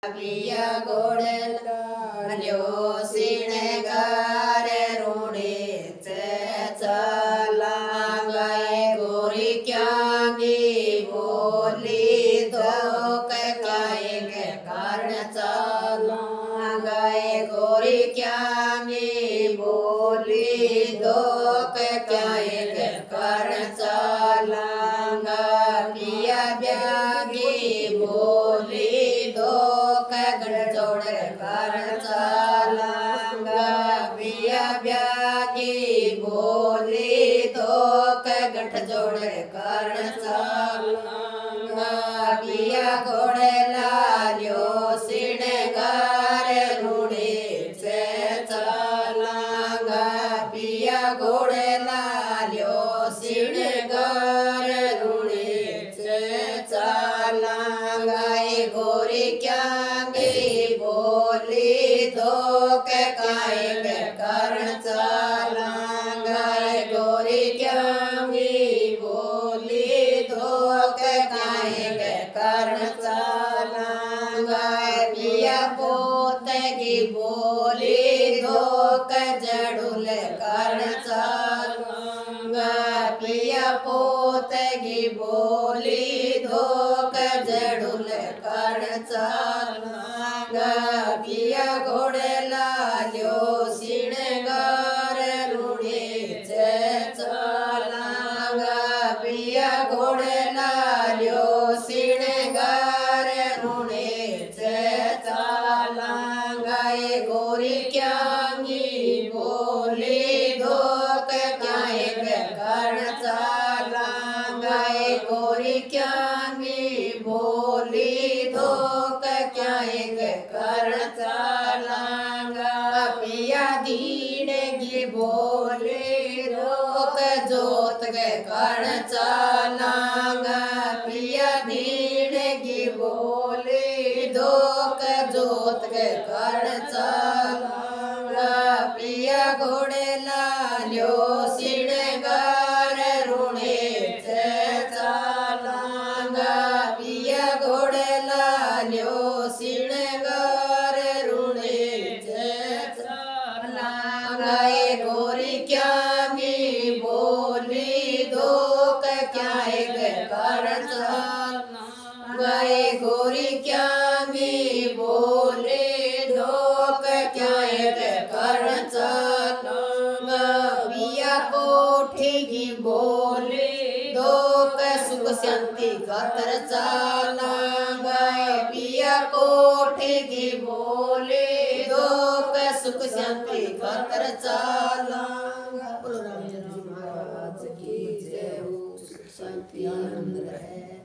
पिया घोड़ला ल्यो सिणगार रूणे चला गए गोरी क्यांगी बोली दो काये के कारण चला गए गोरी क्यांगी बोली दो काये के कारण चला पिया ब्यागी बोली दो गठजोड़ कारण चलांगा पिया ब्यागी बोली दो गठजोड़ कारण चलांगा पिया घोड़े लालियो सिणगार रूढ़े से चलांगा पिया घोड़े लालियो सिणगार रूढ़े से चलांगा गोरी क्यांगी बोली दो काये के कारण चलांगा गोरी क्यांगी बोली दो काये के कारण चलांगा पिया पोतगी बोली दो जड़ुल कारण चलांगा पिया पोतगी बोली दो जड़ुल कारण चलांगा पिया घोड़े लालियो सिणगार रूढ़े चलांगा पिया घोड़े लालियो सिणगार रूढ़े चलांगा गोरी क्यांगी बोली दो काये के कारण चलांगा गोरी क्यांगी बोली दो काये के कारण चलांगा पिया दीनेगी बोली दो जोत के कारण चलांगा पिया दीनेगी बोली दो जोत के कारण चलांगा पिया घोड़े लालियो सिणगार रूढ़े चलांगा पिया घोड़े लालियो सिणगार रूढ़े चलांगा गोरी क्यांगी बोली दो काये के कारण चलांगा गोरी क्यांगी बोली दो काये के कारण चलांगा पिया कोठी की बोली दो सुख शांति खातर चलांगा पिया कोठी की बोली दो सुख शांति खातर चलांगा। बोलो रामचंद्र जी महाराज की जय हो। सुख शांति आनंद रहे।